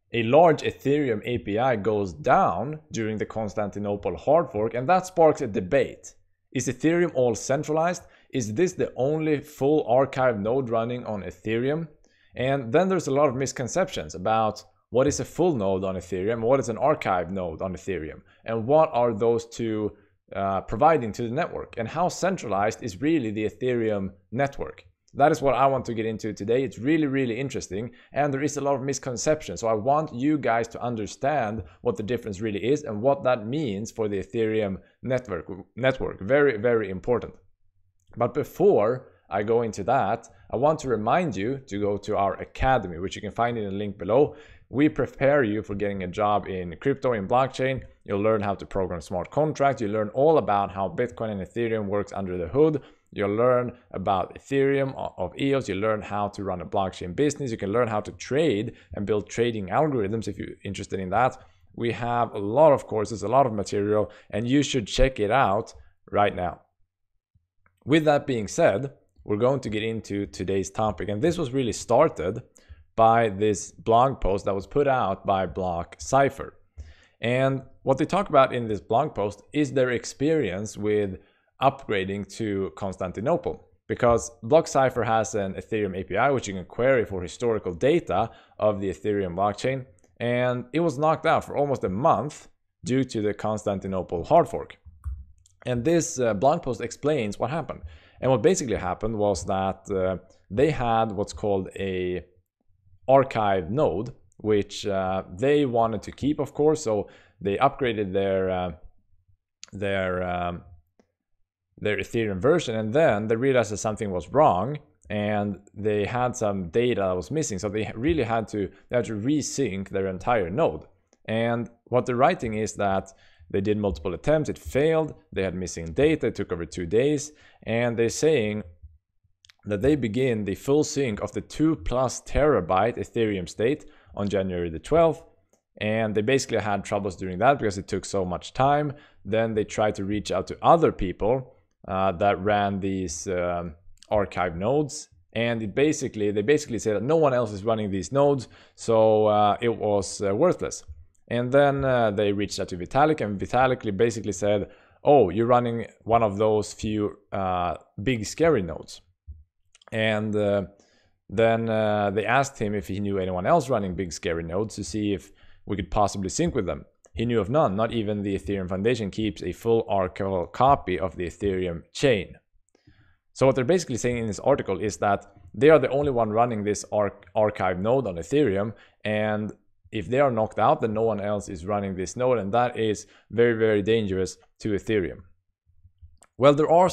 a large Ethereum API goes down during the Constantinople hard fork, and that sparks a debate. Is Ethereum all centralized? Is this the only full archive node running on Ethereum? And then there's a lot of misconceptions about what is a full node on Ethereum, what is an archive node on Ethereum, and what are those two providing to the network, and how centralized is really the Ethereum network. That is what I want to get into today. It's really, really interesting, and there is a lot of misconceptions. So I want you guys to understand what the difference really is and what that means for the Ethereum network. Very, very important. But before I go into that, I want to remind you to go to our academy, which you can find in the link below. We prepare you for getting a job in crypto, in blockchain. You'll learn how to program smart contracts. You learn all about how Bitcoin and Ethereum works under the hood. You'll learn about Ethereum of EOS. You learn how to run a blockchain business. You can learn how to trade and build trading algorithms if you're interested in that. We have a lot of courses, a lot of material, and you should check it out right now. With that being said, we're going to get into today's topic. And this was really started by this blog post that was put out by Block Cypher. And what they talk about in this blog post is their experience with upgrading to Constantinople, because Block Cypher has an Ethereum API which you can query for historical data of the Ethereum blockchain, and it was knocked out for almost a month due to the Constantinople hard fork. And this blog post explains what happened. And what basically happened was that they had what's called a archive node, which they wanted to keep, of course. So they upgraded their Ethereum version, and then they realized that something was wrong and they had some data that was missing. So they really had to resync their entire node. And what they're writing is that they did multiple attempts, it failed, they had missing data, it took over 2 days, and they're saying that they begin the full sync of the 2+ terabyte Ethereum state on January the 12th. And they basically had troubles doing that because it took so much time. Then they tried to reach out to other people that ran these archive nodes, and they basically said that no one else is running these nodes, so it was worthless. And then they reached out to Vitalik, and Vitalik basically said, oh, you're running one of those few big scary nodes. And then they asked him if he knew anyone else running big scary nodes to see if we could possibly sync with them. He knew of none. Not even the Ethereum Foundation keeps a full archival copy of the Ethereum chain. So what they're basically saying in this article is that they are the only one running this archive node on Ethereum, and if they are knocked out, then no one else is running this node, and that is very, very dangerous to Ethereum. Well, there are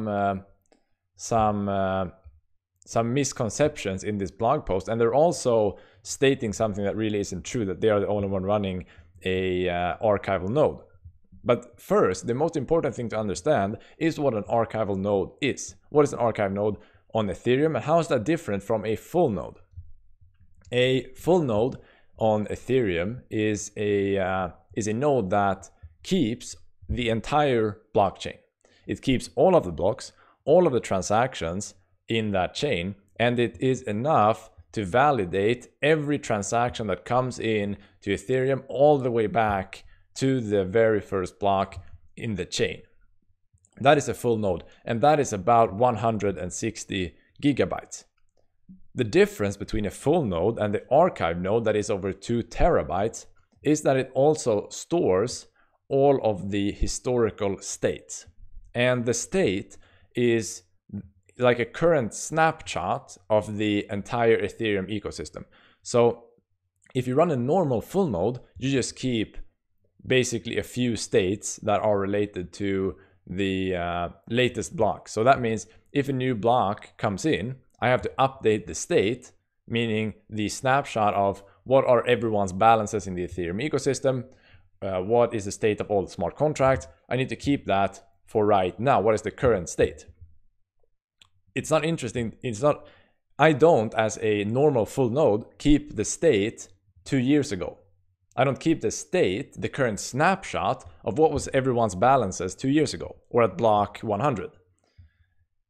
some misconceptions in this blog post, and they're also stating something that really isn't true, that they are the only one running a archival node. But first, the most important thing to understand is what an archival node is. What is an archive node on Ethereum, and how is that different from a full node? A full node on Ethereum is a node that keeps the entire blockchain. It keeps all of the blocks, all of the transactions in that chain, and it is enough to validate every transaction that comes in to Ethereum all the way back to the very first block in the chain. That is a full node, and that is about 160 gigabytes. The difference between a full node and the archive node that is over 2 terabytes is that it also stores all of the historical states. And the state is like a current snapshot of the entire Ethereum ecosystem. So if you run a normal full node, you just keep basically a few states that are related to the latest block. So that means if a new block comes in, I have to update the state, meaning the snapshot of what are everyone's balances in the Ethereum ecosystem, what is the state of all the smart contracts. I need to keep that for right now. What is the current state? It's not interesting. I don't, as a normal full node, keep the state 2 years ago. I don't keep the state, the current snapshot of what was everyone's balances 2 years ago or at block 100.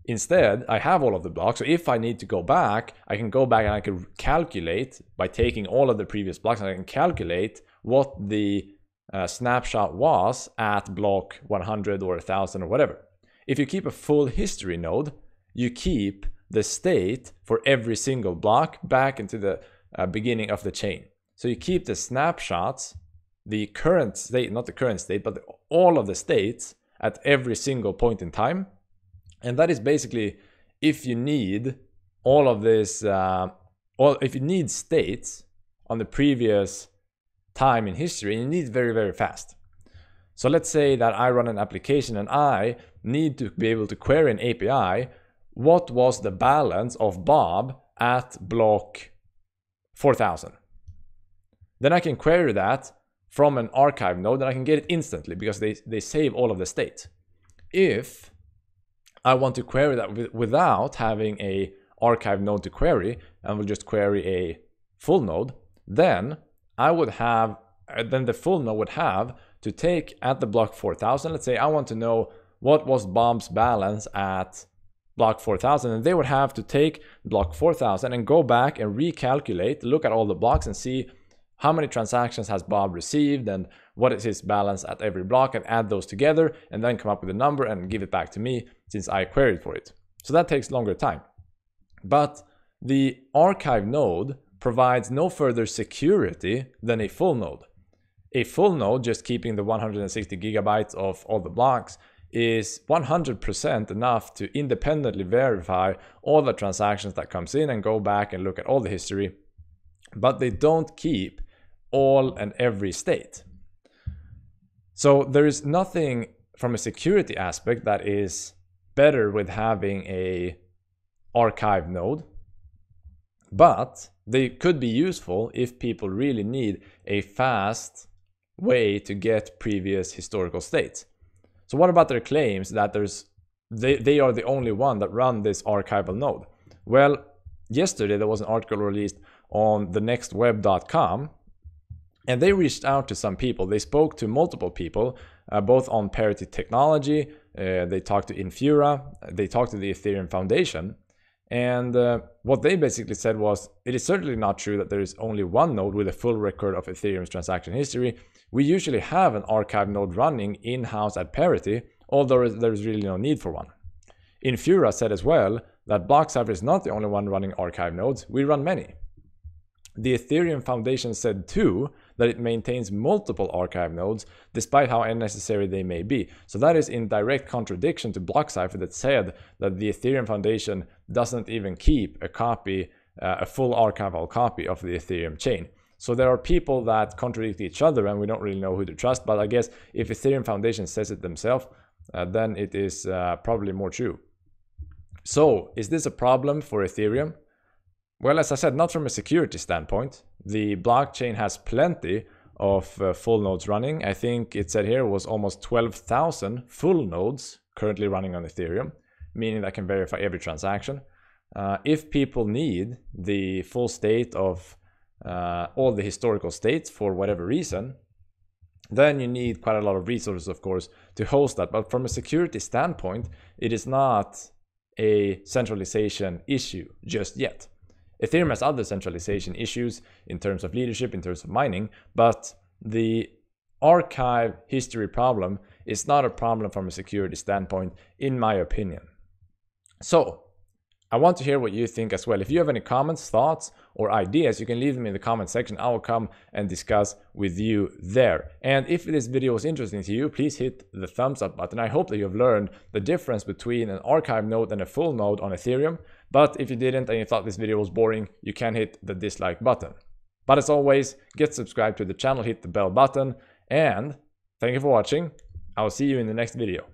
Instead, I have all of the blocks, so if I need to go back, I can go back and I can calculate by taking all of the previous blocks, and I can calculate what the snapshot was at block 100 or 1000 or whatever. If you keep a full history node, you keep the state for every single block back into the beginning of the chain. So you keep the snapshots, the current state, not the current state, but all of the states at every single point in time. And that is basically if you need all of this, if you need states on the previous time in history, you need it very, very fast. So let's say that I run an application and I need to be able to query an API. What was the balance of Bob at block 4000? Then I can query that from an archive node and I can get it instantly because they save all of the state. If I want to query that without having a archive node to query and will just query a full node, then I would have, then the full node would have to take at the block 4000. Let's say I want to know what was Bob's balance at block 4000, and they would have to take block 4000 and go back and recalculate, look at all the blocks and see how many transactions has Bob received and what is his balance at every block, and add those together and then come up with a number and give it back to me since I queried for it. So that takes longer time. But the archive node provides no further security than a full node. A full node, just keeping the 160 gigabytes of all the blocks, is 100% enough to independently verify all the transactions that comes in and go back and look at all the history, but they don't keep all and every state. So there is nothing from a security aspect that is better with having a archive node, but they could be useful if people really need a fast way to get previous historical states. So what about their claims that they are the only one that run this archival node? Well, yesterday there was an article released on thenextweb.com, and they reached out to some people. They spoke to multiple people, both on Parity Technology, they talked to Infura, they talked to the Ethereum Foundation, and what they basically said was, it is certainly not true that there is only one node with a full record of Ethereum's transaction history. We usually have an archive node running in-house at Parity, although there is really no need for one. Infura said as well that BlockCypher is not the only one running archive nodes, we run many. The Ethereum Foundation said too that it maintains multiple archive nodes despite how unnecessary they may be. So that is in direct contradiction to BlockCypher that said that the Ethereum Foundation doesn't even keep a copy, a full archival copy of the Ethereum chain. So there are people that contradict each other and we don't really know who to trust, but I guess if Ethereum Foundation says it themselves, then it is probably more true. So is this a problem for Ethereum? Well, as I said, not from a security standpoint. The blockchain has plenty of full nodes running. I think it said here it was almost 12,000 full nodes currently running on Ethereum, meaning that can verify every transaction. If people need the full state of all the historical states for whatever reason, then you need quite a lot of resources, of course, to host that. But from a security standpoint, it is not a centralization issue just yet. Ethereum has other centralization issues in terms of leadership, in terms of mining, but the archive history problem is not a problem from a security standpoint, in my opinion. So I want to hear what you think as well. If you have any comments, thoughts, or ideas, you can leave them in the comment section. I will come and discuss with you there. And if this video was interesting to you, please hit the thumbs up button. I hope that you have learned the difference between an archive node and a full node on Ethereum. But if you didn't and you thought this video was boring, you can hit the dislike button. But as always, get subscribed to the channel, hit the bell button, and thank you for watching. I will see you in the next video.